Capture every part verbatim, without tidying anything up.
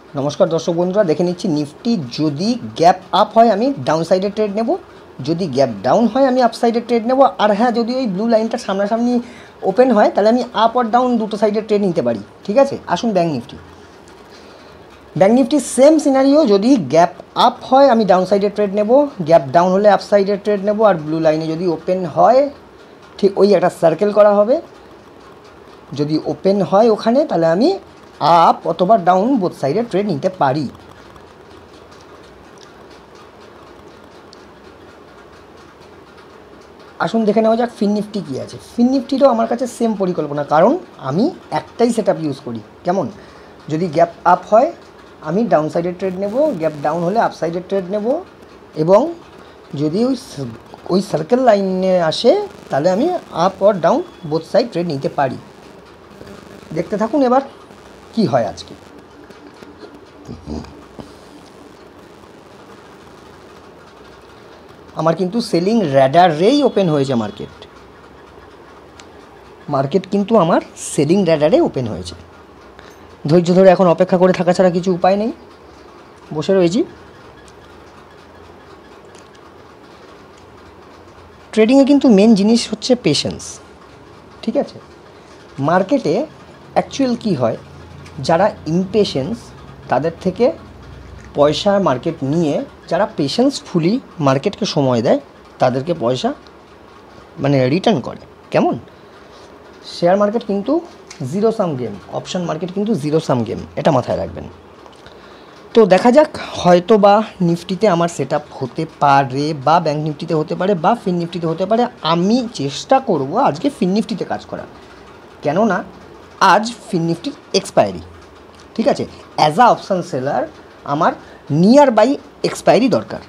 নমস্কার দর্শক বন্ধুরা, দেখে নিচ্ছি নিফটি যদি গ্যাপ আপ হয় আমি ডাউন সাইডে ট্রেড নেব, যদি গ্যাপ ডাউন হয় আমি আপ সাইডে ট্রেড নেব। আর হ্যাঁ, যদি ওই ব্লু লাইনটা সামনাসামনি ওপেন হয় তাহলে আমি আপ আর ডাউন দুটো সাইডে ট্রেড নিতে পারি। ঠিক আছে, আসুন bank nifty. Bank nifty same scenario, যদি গ্যাপ আপ হয় আমি ডাউন সাইডে ট্রেড নেব, গ্যাপ ডাউন হলে আপ সাইডে ট্রেড নেব। আর ব্লু লাইনে যদি ওপেন হয় ঠিক ওই একটা সার্কেল করা হবে, যদি ওপেন হয় ওখানে তাহলে আমি আপ অথবা ডাউন বোথ সাইডে ট্রেড নিতে পারি। আসুন দেখে নেওয়া যাক ফিন নিফটি কী আছে। ফিন নিফটিরও আমার কাছে সেম পরিকল্পনা, কারণ আমি একটাই সেট আপ ইউজ করি। কেমন? যদি গ্যাপ আপ হয় আমি ডাউন সাইডে ট্রেড নেব, গ্যাপ ডাউন হলে আপ সাইডে ট্রেড নেব, এবং যদি ওই ওই সার্কেল লাইনে আসে তাহলে আমি আপ আর ডাউন বোথ সাইড ট্রেড নিতে পারি। দেখতে থাকুন এবার কি হয় আজকে। আমার কিন্তু সেলিং র্যাডারেই ওপেন হয়েছে মার্কেট মার্কেট কিন্তু আমার সেলিং র্যাডারে ওপেন হয়েছে। ধৈর্য ধরে এখন অপেক্ষা করে থাকা ছাড়া কিছু উপায় নেই, বসে রয়েছি। ট্রেডিংয়ে কিন্তু মেন জিনিস হচ্ছে পেশেন্স। ঠিক আছে, মার্কেটে অ্যাকচুয়াল কী হয়, যারা ইমপেশেন্স তাদের থেকে পয়সা মার্কেট নিয়ে, যারা পেশেন্সফুলি মার্কেটকে সময় দেয় তাদেরকে পয়সা মানে রিটার্ন করে। কেমন? শেয়ার মার্কেট কিন্তু zero sum game, option market কিন্তু জিরো সাম গেম, এটা মাথায় রাখবেন। তো দেখা যাক, হয়তো বা নিফটিতে আমার সেট আপ হতে পারে, বা ব্যাঙ্ক নিফটিতে হতে পারে, বা ফিন নিফটিতে হতে পারে। আমি চেষ্টা করব আজকে ফিন নিফটিতে কাজ করার, কেননা আজ ফিন নিফটির এক্সপায়ারি। ঠিক আছে, অ্যাজ আ অপশান সেলার আমার নিয়ার বাই এক্সপায়ারি দরকার।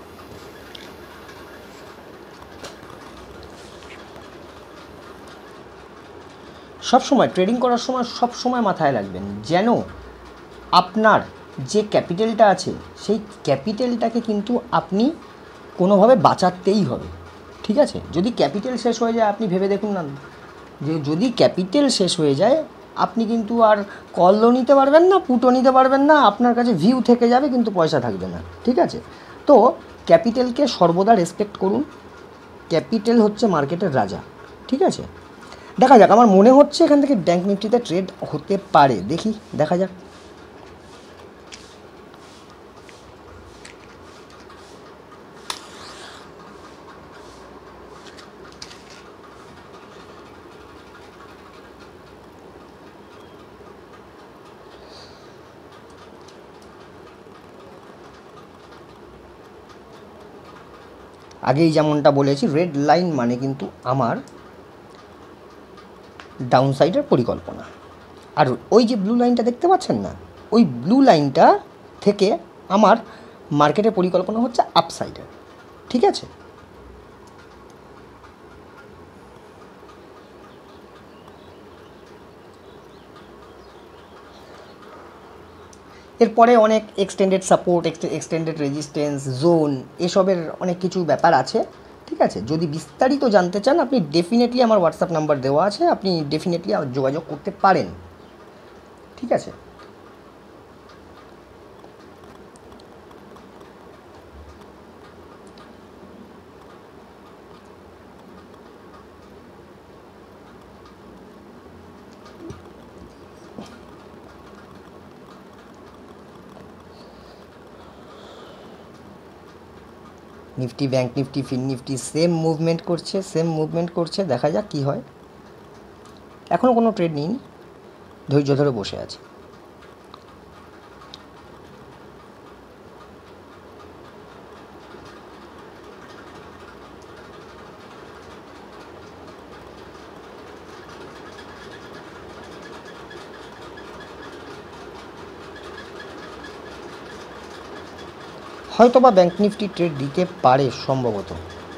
সব সময় ট্রেডিং করার সময় সব সময় মাথায় রাখবেন যেন আপনার যে ক্যাপিটালটা আছে সেই ক্যাপিটালটাকে কিন্তু আপনি কোনোভাবে বাঁচাতেই হবে। ঠিক আছে, যদি ক্যাপিটাল শেষ হয়ে যায়, আপনি ভেবে দেখুন না, যে যদি ক্যাপিটাল শেষ হয়ে যায় আপনি কিন্তু আর কলও নিতে পারবেন না, পুটও নিতে পারবেন না, আপনার কাছে ভিউ থেকে যাবে কিন্তু পয়সা থাকবে না। ঠিক আছে, তো ক্যাপিটালকে সর্বদা রেসপেক্ট করুন। ক্যাপিটাল হচ্ছে মার্কেটের রাজা। ঠিক আছে, দেখা যাক, আমার মনে হচ্ছে এখান থেকে ব্যাঙ্ক নিফটিতে ট্রেড হতে পারে, দেখি দেখা যাক। আগেই যেমনটা বলেছি, রেড লাইন মানে কিন্তু আমার ডাউন সাইডের পরিকল্পনা। আর ওই যে ব্লু লাইনটা দেখতে পাচ্ছেন না, ওই ব্লু লাইনটা থেকে আমার মার্কেটের পরিকল্পনা হচ্ছে আপ সাইডে। ঠিক আছে, এরপরে অনেক extended support, extended resistance zone, এসবের অনেক কিছু ব্যাপার আছে। ঠিক আছে, যদি বিস্তারিত জানতে চান আপনি ডেফিনেটলি আমার হোয়াটসঅ্যাপ নাম্বার দেওয়া আছে, আপনি ডেফিনেটলি যোগাযোগ করতে পারেন। ঠিক আছে, nifty, bank nifty, fin nifty same movement করছে, সেম মুভমেন্ট করছে। দেখা যাক কী হয়। এখনও কোনো ট্রেড নিইনি, ধৈর্য ধরে বসে আছি। হয়তো বা ব্যাঙ্ক নিফটি ট্রেড দিতে পারে সম্ভবত।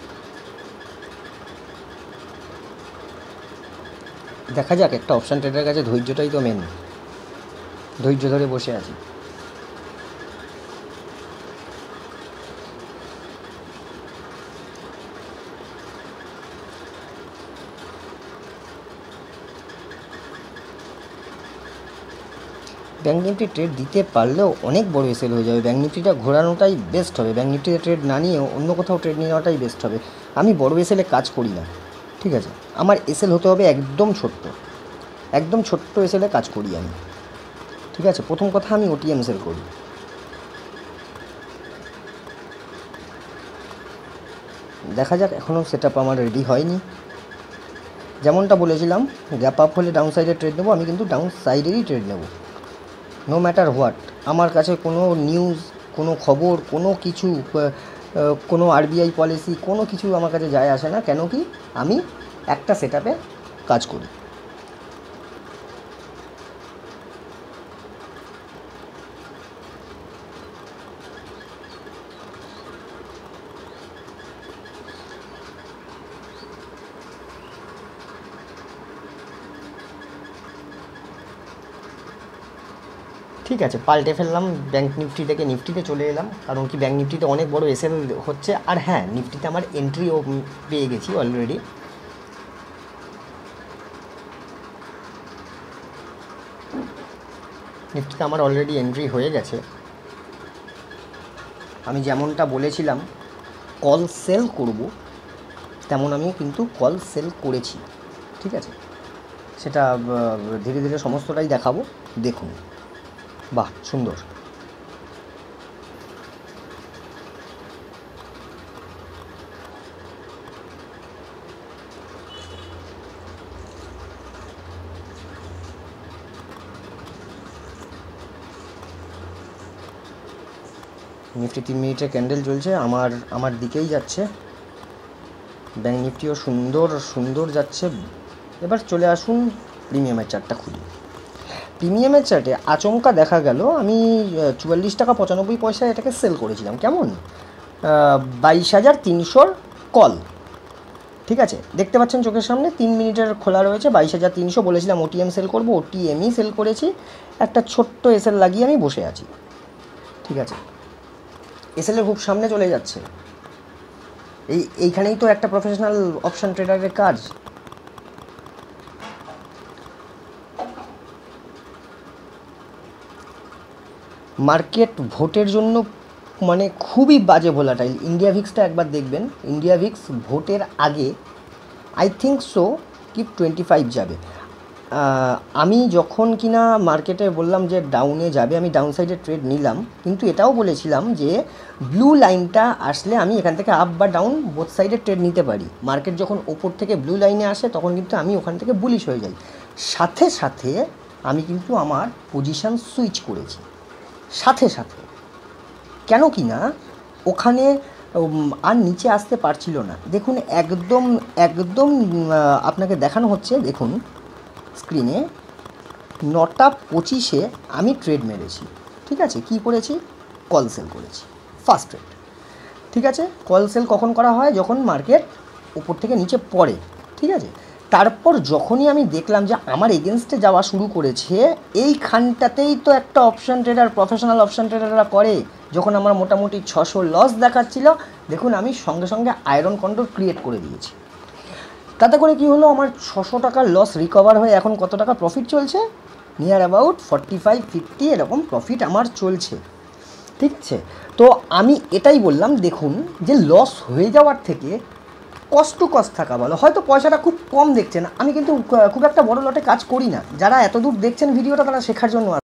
দেখা যাক, একটা অপশান ট্রেডের কাছে ধৈর্যটাই তো মেন, ধৈর্য ধরে বসে আছি। ব্যাঙ্ক নিফটি ট্রেড দিতে পারলেও অনেক বড় এসেল হয়ে যাবে। ব্যাঙ্ক নিফটিটা ঘোরানোটাই বেস্ট হবে। ব্যাঙ্ক নিফটিতে ট্রেড না নিয়েও অন্য কোথাও ট্রেড নিয়ে নেওয়াটাই বেস্ট হবে। আমি বড় এসেলে কাজ করি না, ঠিক আছে? আমার এসেল হতে হবে একদম ছোট্ট, একদম ছোট্ট এসেলে কাজ করি আমি, ঠিক আছে? প্রথম কথা, আমি ওটিএম সেল করি। দেখা যাক, এখনও সেট আপ আমার রেডি হয়নি। যেমনটা বলেছিলাম, গ্যাপ আপ হলে ডাউন সাইডে ট্রেড নেবো, আমি কিন্তু ডাউন সাইডেরই ট্রেড নেব, নো ম্যাটার হোয়াট। আমার কাছে কোনো নিউজ, কোনো খবর, কোনো কিছু, কোনো আরবিআই পলিসি, কোনো কিছু আমার কাছে যায় আসে না। কেন কি, আমি একটা সেট আপে কাজ করি। ঠিক আছে, পাল্টে ফেললাম, ব্যাঙ্ক নিফটি থেকে নিফটিতে চলে এলাম। কারণ কি, ব্যাঙ্ক নিফটিতে অনেক বড় এসএল হচ্ছে। আর হ্যাঁ, নিফটিতে আমার এন্ট্রিও পেয়ে গেছি অলরেডি। নিফটিতে আমার অলরেডি এন্ট্রি হয়ে গেছে। আমি যেমনটা বলেছিলাম কল সেল করব, তেমন আমি কিন্তু কল সেল করেছি, ঠিক আছে? সেটা ধীরে ধীরে সমস্তটাই দেখাবো, দেখুন। বাহ, সুন্দর। নিফটি তিন মিনিটের ক্যান্ডেল চলছে, আমার আমার দিকেই যাচ্ছে। ব্যাঙ্ক নিফটিও সুন্দর সুন্দর যাচ্ছে। এবার চলে আসুন প্রিমিয়ামের চার্টটা খুলি। প্রিমিয়ামের চার্টে আচমকা দেখা গেল আমি চুয়াল্লিশ টাকা পঁচানব্বই পয়সায় এটাকে সেল করেছিলাম। কেমন? বাইশ হাজার তিনশোর কল, ঠিক আছে? দেখতে পাচ্ছেন চোখের সামনে, তিন মিনিটের খোলা রয়েছে, বাইশ হাজার তিনশো। বলেছিলাম ওটিএম সেল করবো, ওটিএমই সেল করেছি। একটা ছোট্ট এসএল লাগিয়ে আমি বসে আছি, ঠিক আছে? এসএলের খুব সামনে চলে যাচ্ছে। এই এইখানেই তো একটা প্রফেশনাল অপশন ট্রেডারের কাজ। মার্কেট ভোটের জন্য মানে খুবই বাজে ভোলাটাইল। ইন্ডিয়া ভিক্সটা একবার দেখবেন, ইন্ডিয়া ভিক্স ভোটের আগে আই থিঙ্ক সো কি টোয়েন্টি ফাইভ যাবে। আমি যখন কিনা মার্কেটে বললাম যে ডাউনে যাবে, আমি ডাউন সাইডে ট্রেড নিলাম, কিন্তু এটাও বলেছিলাম যে ব্লু লাইনটা আসলে আমি এখান থেকে আপ বা ডাউন বোথ সাইডে ট্রেড নিতে পারি। মার্কেট যখন ওপর থেকে ব্লু লাইনে আসে তখন কিন্তু আমি ওখান থেকে বুলিশ হয়ে যাই। সাথে সাথে আমি কিন্তু আমার পজিশান সুইচ করেছি, সাথে সাথে। কেন কি না, ওখানে আর নিচে আসতে পারছিল না। দেখুন, একদম একদম আপনাকে দেখানো হচ্ছে, দেখুন স্ক্রিনে, নটা পঁচিশে আমি ট্রেড মেরেছি, ঠিক আছে? কি করেছি? কল সেল করেছি, ফার্স্ট ট্রেড, ঠিক আছে? কল সেল কখন করা হয়? যখন মার্কেট উপর থেকে নিচে পড়ে, ঠিক আছে? তারপর যখনই আমি দেখলাম যে আমার এগেনস্টে যাওয়া শুরু করেছে, এইখানটাতেই তো একটা অপশান ট্রেডার, প্রফেশনাল অপশান ট্রেডাররা করে। যখন আমার মোটামুটি ছশো লস দেখাচ্ছিল, দেখুন আমি সঙ্গে সঙ্গে আয়রন কন্ডোর ক্রিয়েট করে দিয়েছি। তাতে করে কি হলো, আমার ছশো টাকার লস রিকভার হয়ে এখন কত টাকা প্রফিট চলছে? Near about forty five fifty এরকম প্রফিট আমার চলছে, ঠিক আছে? তো আমি এটাই বললাম, দেখুন যে লস হয়ে যাওয়ার থেকে কস্ট টু কস্ট থাকা ভালো। হয়তো পয়সাটা খুব কম দেখছেন, আমি কিন্তু খুব একটা বড় লটে কাজ করি না। যারা এত দূর দেখছেন ভিডিওটা, তারা শেখার জন্য